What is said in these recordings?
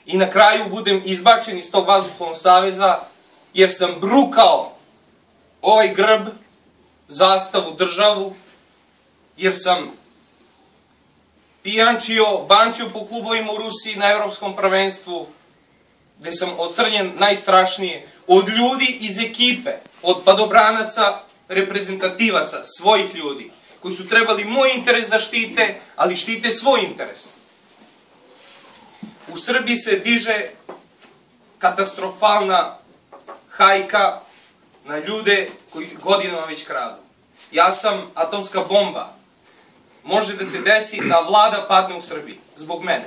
i na kraju budem izbačen iz tog vazduhoplovnog saveza jer sam brukao ovaj grb, zastavu, državu, jer sam pijančio, bančio po klubovima u Rusiji na evropskom prvenstvu, gde sam ocrnjen najstrašnije od ljudi iz ekipe, od padobranaca, reprezentativaca, svojih ljudi, koji su trebali moj interes da štite, ali štite svoj interes. U Srbiji se diže katastrofalna hajka na ljude koji godinama već kradu. Ja sam atomska bomba. Može da se desi da vlada padne u Srbiji, zbog mene.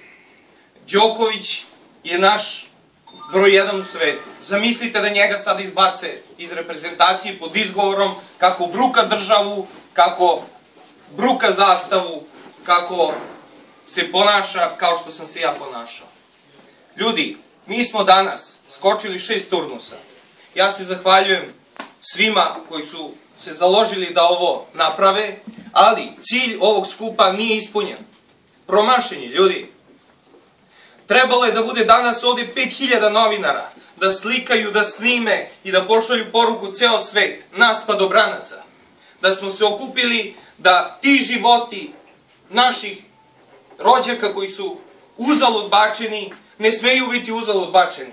Đoković je naš broj 1 u svetu. Zamislite da njega sada izbace iz reprezentacije pod izgovorom kako bruka državu, kako bruka zastavu, kako se ponaša kao što sam se ja ponašao. Ljudi, mi smo danas skočili 6 turnusa. Ja se zahvaljujem svima koji su se založili da ovo naprave, ali cilj ovog skupa nije ispunjen. Promašen je, ljudi. Trebalo je da bude danas ovde 5000 novinara, da slikaju, da snime i da pošalju poruku ceo svet, nas padobranaca. Da smo se okupili da ti životi naših rođaka koji su uzalud bačeni, ne smeju biti uzalud bačeni.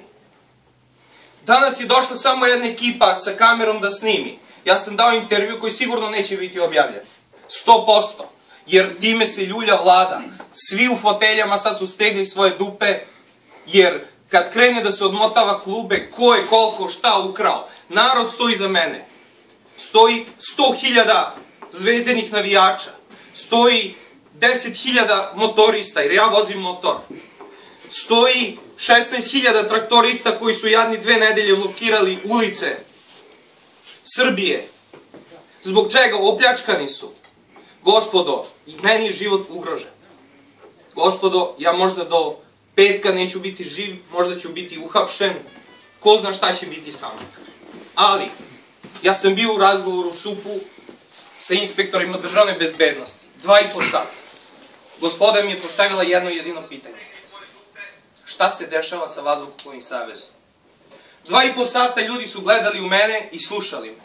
Danas je došla samo jedna ekipa sa kamerom da snimi. Ja sam dao intervju koji sigurno neće biti objavljen. 100%. Jer time se ljulja vlada. Svi u foteljama sad su stegli svoje dupe, jer kad krene da se odmotava klube, ko je koliko šta ukrao, narod stoji za mene. Stoji 100.000 zvezdenih navijača. Stoji 10.000 motorista, jer ja vozim motor. Stoji 16.000 traktorista koji su jadni 2 nedelje blokirali ulice Srbije. Zbog čega? Opljačkani su. Gospodo, meni je život ugrožen. Gospodo, ja možda do petka neću biti živ, možda ću biti uhapšen, ko zna šta će biti sa mnom. Ali, ja sam bio u razgovoru u SUP-u sa inspektorima državne bezbednosti. 2,5 sata. Gospoda mi je postavila jedno jedino pitanje. Šta se dešava sa vazduhoplovnim savezom? 2,5 sata ljudi su gledali u mene i slušali me.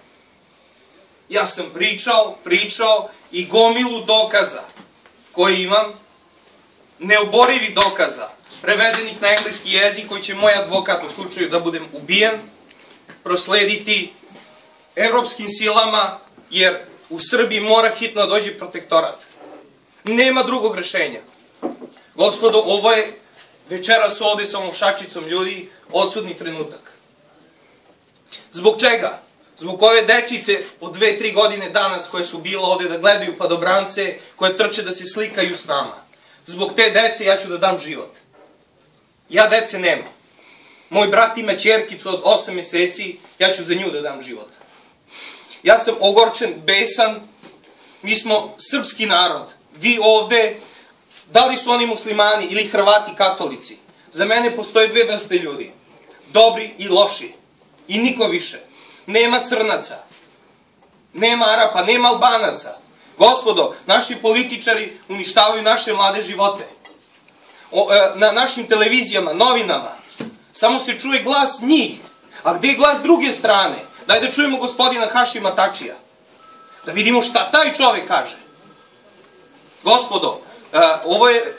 Ja sam pričao i gomilu dokaza koje imam, neoborivih dokaza, prevedenih na engleski jezik, koji će moj advokat u slučaju da budem ubijen, proslediti evropskim silama, jer u Srbiji mora hitno dođe protektorat. Nema drugog rešenja. Gospodo, ovo je večeras ovde sa ovom šačicom ljudi odsudni trenutak. Zbog čega? Zbog ove dečice od 2-3 godine danas koje su bile ovde da gledaju padobrance, koje trče da se slikaju s nama. Zbog te dece ja ću da dam život. Ja dece nemam. Moj brat ima ćerkicu od 8 meseci, ja ću za nju da dam život. Ja sam ogorčen, besan, mi smo srpski narod. Vi ovde, da li su oni muslimani ili Hrvati katolici, za mene postoje 2 vrste ljudi. Dobri i loši. I niko više. Nema crnaca, nema Arapa, nema Albanaca. Gospodo, naši političari uništavaju naše mlade živote. Na našim televizijama, novinama, samo se čuje glas njih. A gde je glas druge strane? Daj da čujemo gospodina Hašima Tačija. Da vidimo šta taj čovek kaže. Gospodo, ovo je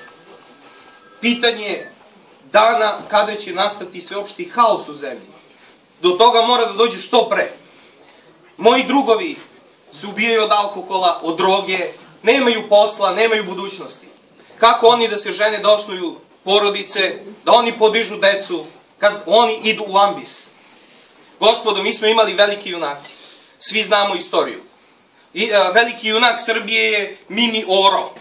pitanje dana kada će nastati sveopšti haos u zemlji. Do toga mora da dođe što pre. Moji drugovi se ubijaju od alkohola, od droge, nemaju posla, nemaju budućnosti. Kako oni da se žene, da osnuju porodice, da oni podižu decu, kad oni idu u ambis? Gospodo, mi smo imali veliki junaki. Svi znamo istoriju. Veliki junak Srbije je Mini Oro.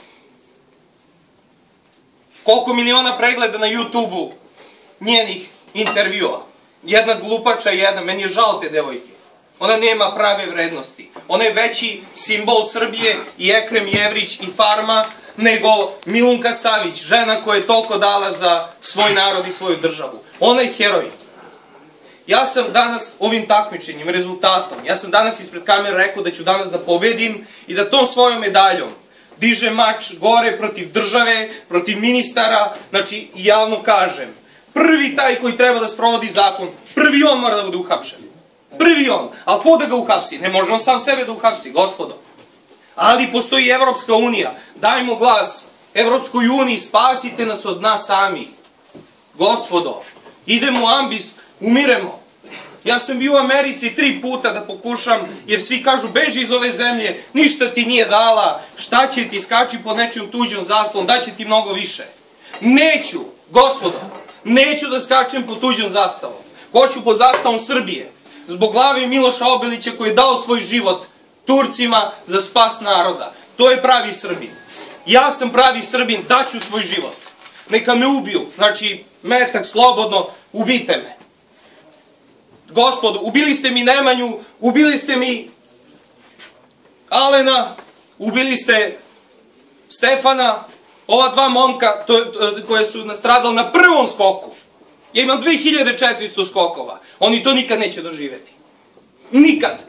Koliko miliona pregleda na YouTube-u njenih intervjua. Jedna glupača, meni je žao te devojke. Ona nema prave vrednosti. Ona je veći simbol Srbije i Ekrem Jevrić i Farma nego Milunka Savić, žena koja je toliko dala za svoj narod i svoju državu. Ona je heroj. Ja sam danas ovim takmičenjem, rezultatom, ja sam danas ispred kamere rekao da ću danas da pobedim i da tom svojom medaljom diže mač gore protiv države, protiv ministara, znači javno kažem, prvi taj koji treba da sprovodi zakon, prvi on mora da bude uhapšen. Prvi on. Ali ko da ga uhapsi? Ne može on sam sebe da uhapsi, gospodo. Ali postoji Evropska unija. Dajmo glas Evropskoj uniji, spasite nas od nas sami. Gospodo, idemo u ambis, umiremo. Ja sam bio u Americi 3 puta da pokušam, jer svi kažu beži iz ove zemlje, ništa ti nije dala, šta će ti, skači pod nečijom tuđom zastavom, daće ti mnogo više. Neću, gospodo, neću da skačem pod tuđom zastavom. Hoću pod zastavom Srbije, zbog glave Miloša Obilića koji je dao svoj život Turcima za spas naroda. To je pravi Srbin. Ja sam pravi Srbin, daću svoj život. Neka me ubiju, znači metak slobodno, ubijte me. Gospodo, ubili ste mi Nemanju, ubili ste mi Alena, ubili ste Stefana, ova 2 momka koje su nastradali na prvom skoku. Ja imam 2400 skokova. Oni to nikad neće doživjeti. Nikad.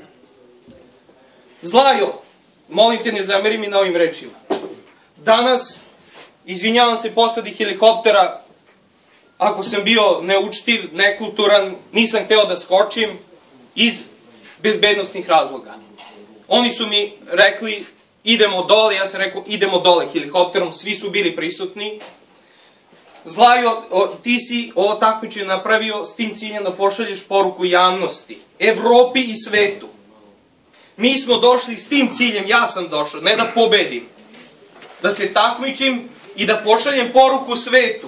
Zlajo, molim te ne zameri mi na ovim rečima. Danas, izvinjavam se posadi helikoptera, ako sam bio neučtiv, nekulturan, nisam hteo da skočim iz bezbednostnih razloga. Oni su mi rekli, idemo dole, ja sam rekao, idemo dole helikopterom, svi su bili prisutni. Zlajo, ti si ovo takmičenje napravio s tim ciljem da pošalješ poruku javnosti, Evropi i svetu. Mi smo došli s tim ciljem, ja sam došao, ne da pobedim, da se takmičim i da pošaljem poruku svetu.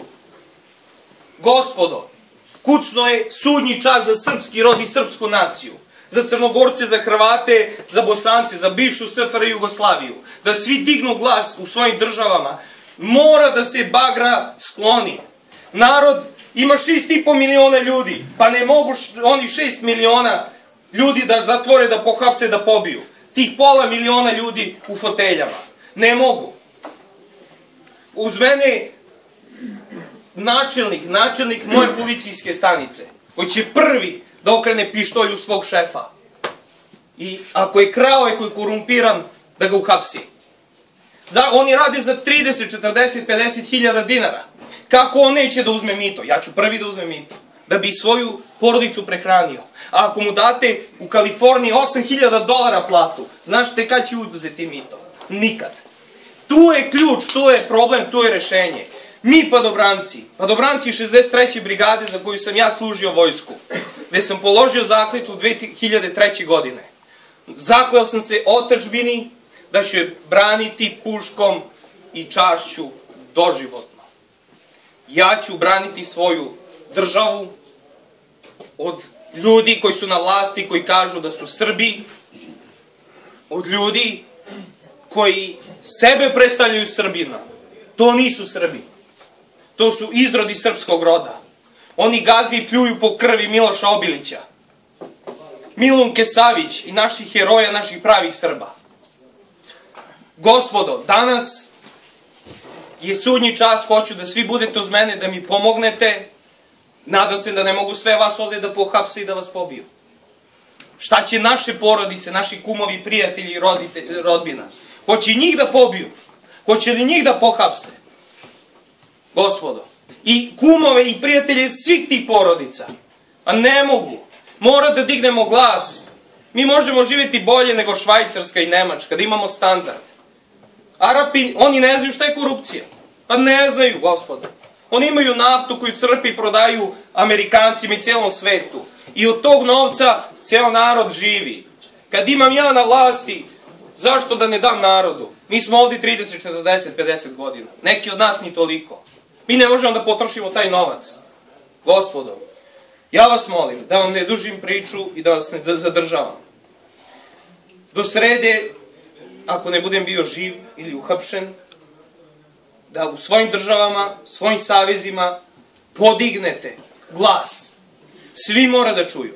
Gospodo, kucno je sudnji čas za srpski rod i srpsku naciju, za Crnogorce, za Hrvate, za Bosance, za bivšu SFRJ i Jugoslaviju, da svi dignu glas u svojim državama. Mora da se bagra skloni. Narod ima 6,5 miliona ljudi, pa ne mogu oni 6 miliona ljudi da zatvore, da pohapse, da pobiju. Tih pola miliona ljudi u foteljama. Ne mogu. Uz mene načelnik moje policijske stanice, koji će prvi da okrene pištolj u svog šefa. I ako je krao, ako je korumpiran, da ga uhapsi. Oni rade za 30, 40, 50 hiljada dinara. Kako on neće da uzme mito? Ja ću prvi da uzmem mito. Da bi svoju porodicu prehranio. A ako mu date u Kaliforniji $8.000 platu, znaš te kad će uzeti mito? Nikad. Tu je ključ, tu je problem, tu je rešenje. Mi padobranci 63. brigade za koju sam ja služio vojsku, gde sam položio zakletvu 2003. godine. Zakleo sam se otadžbini da ću je braniti puškom i čašću doživotno. Ja ću braniti svoju državu od ljudi koji su na vlasti, koji kažu da su Srbi, od ljudi koji sebe predstavljaju Srbima. To nisu Srbi. To su izrodi srpskog roda. Oni gaze i pljuju po krvi Miloša Obilića, Milunke Savić i naših heroja, naših pravih Srba. Gospodo, danas je sudnji čas, hoću da svi budete uz mene, da mi pomognete. Nadam se da ne mogu sve vas ovdje da pohapse i da vas pobiju. Šta će naše porodice, naši kumovi, prijatelji i rodbina? Hoće njih da pobiju? Hoće li njih da pohapse? Gospodo, i kumove i prijatelje svih tih porodica. A ne mogu. Mora da dignemo glas. Mi možemo živjeti bolje nego Švajcarska i Nemačka, da imamo standard. Arapi, oni ne znaju šta je korupcija. Pa ne znaju, gospodo. Oni imaju naftu koju crpe i prodaju Amerikancima i cijelom svetu. I od tog novca cijel narod živi. Kad imam ja na vlasti, zašto da ne dam narodu? Mi smo ovdje 30, 40, 50 godina. Neki od nas ni toliko. Mi ne možemo da potrošimo taj novac. Gospodo, ja vas molim da vam ne dužim priču i da vas ne zadržavam. Do srede, ako ne budem bio živ ili uhapšen, da u svojim državama, svojim savezima podignete glas. Svi mora da čuju.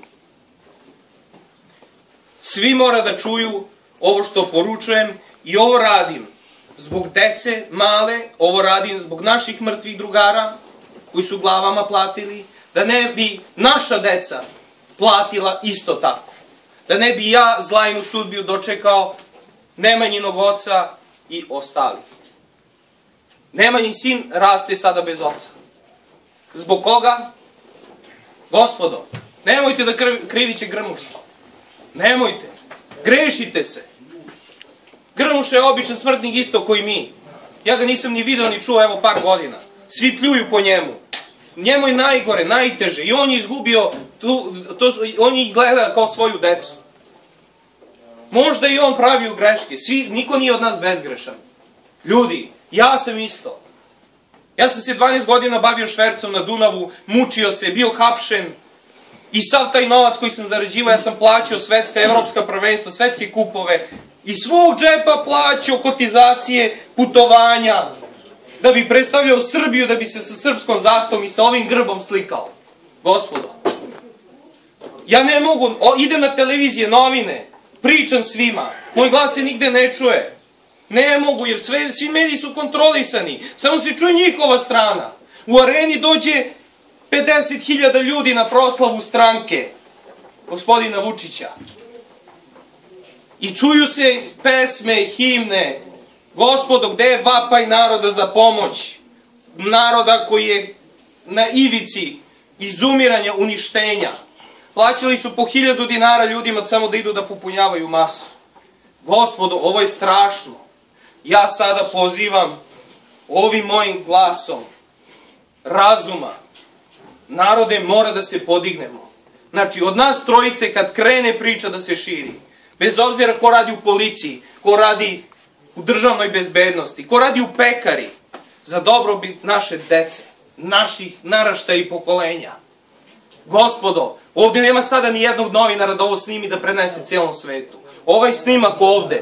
Svi mora da čuju ovo što poručujem i ovo radim zbog dece male, ovo radim zbog naših mrtvih drugara koji su glavama platili, da ne bi naša deca platila isto tako. Da ne bi ja zlajnu sudbiju dočekao Nemanjinog oca i ostali. Nemanjin sin raste sada bez oca. Zbog koga? Gospodo, nemojte da krivite Grmušu. Nemojte. Grešite se. Grmuša je običan smrtnik isto koji mi. Ja ga nisam ni video ni čuo, evo par godina. Svi pljuju po njemu. Njemu je najgore, najteže. I on je izgubio, on ih gleda kao svoju decu. Možda i on pravio greške. Niko nije od nas bezgrešan. Ljudi, ja sam isto. Ja sam se 12 godina bavio švercom na Dunavu, mučio se, bio hapšen. I sav taj novac koji sam zarađivao, ja sam plaćao svetska, evropska prvenstva, svetske kupove. I svog džepa plaćao kotizacije, putovanja, da bi predstavljao Srbiju, da bi se sa srpskom zastavom i sa ovim grbom slikao. Gospodo, ja ne mogu, idem na televizije, novine, pričam svima, moj glas se nigde ne čuje. Ne mogu, jer svi mediji su kontrolisani, samo se čuje njihova strana. U Areni dođe 50.000 ljudi na proslavu stranke gospodina Vučića. I čuju se pesme, himne. Gospodo, gde je vapaj naroda za pomoć? Naroda koji je na ivici izumiranja, uništenja. Plaćali su po 1000 dinara ljudima samo da idu da popunjavaju masu. Gospodo, ovo je strašno. Ja sada pozivam ovim mojim glasom razuma. Narode, mora da se podignemo. Znači, od nas trojice kad krene priča da se širi, bez obzira ko radi u policiji, ko radi u državnoj bezbednosti, ko radi u pekari, za dobrobit naše dece, naših naraštaja i pokolenja. Gospodo, ovdje nema sada ni jednog novinara da ovo snimi da prenese cijelom svetu. Ovaj snimak ovde,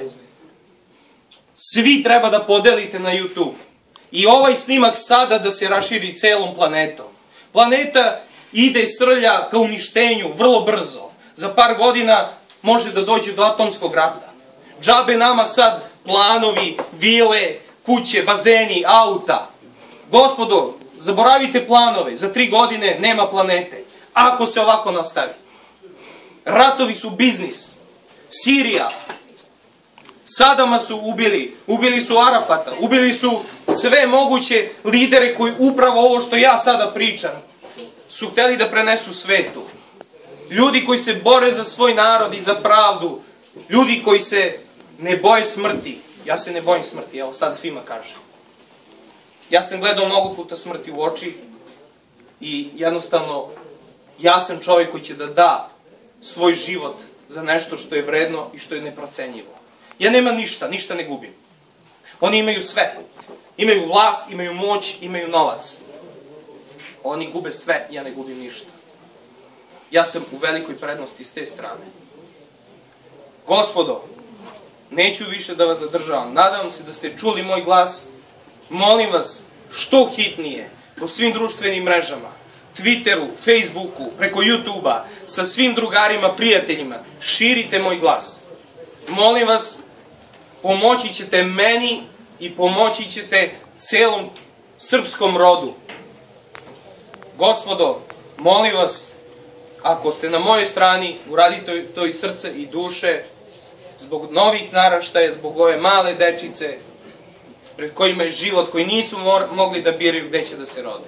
svi treba da podelite na YouTube. I ovaj snimak sada da se raširi celom planetom. Planeta ide i srlja ka uništenju vrlo brzo. Za par godina može da dođe do atomskog rata. Džabe nama sad planovi, vile, kuće, bazeni, auta. Gospodo, zaboravite planove, za 3 godine nema planete. Ako se ovako nastavi. Ratovi su biznis. Sirija. Sadama su ubili su Arafata, ubili su sve moguće lidere koji upravo ovo što ja sada pričam su hteli da prenesu svetu. Ljudi koji se bore za svoj narod i za pravdu, ljudi koji se ne boje smrti. Ja se ne bojim smrti, evo sad svima kažem. Ja sam gledao mnogo puta smrti u oči i jednostavno ja sam čovjek koji će da da svoj život za nešto što je vredno i što je neprocenjivo. Ja nemam ništa, ništa ne gubim. Oni imaju sve. Imaju vlast, imaju moć, imaju novac. Oni gube sve, ja ne gubim ništa. Ja sam u velikoj prednosti s te strane. Gospodo, neću više da vas zadržavam. Nadam se da ste čuli moj glas. Molim vas, što hitnije, po svim društvenim mrežama, Twitteru, Facebooku, preko YouTube-a, sa svim drugarima, prijateljima, širite moj glas. Molim vas, pomoći ćete meni i pomoći ćete celom srpskom rodu. Gospodo, molim vas, ako ste na mojoj strani, uradite to iz srca i duše, zbog novih naraštaja, zbog ove male dečice, pred kojima je život, koji nisu mogli da biraju gde će da se rode.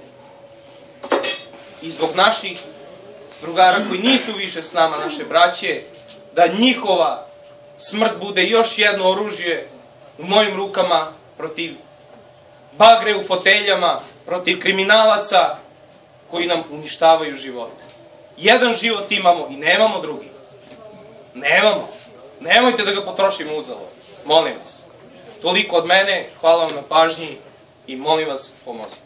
I zbog naših drugara koji nisu više s nama, naše braće, da njihova smrt bude još jedno oružje u mojim rukama protiv bagre u foteljama, protiv kriminalaca koji nam uništavaju živote. Jedan život imamo i nemamo drugi. Nemamo. Nemojte da ga potrošimo uzalud. Molim vas. Toliko od mene, hvala vam na pažnji i molim vas, pomozite.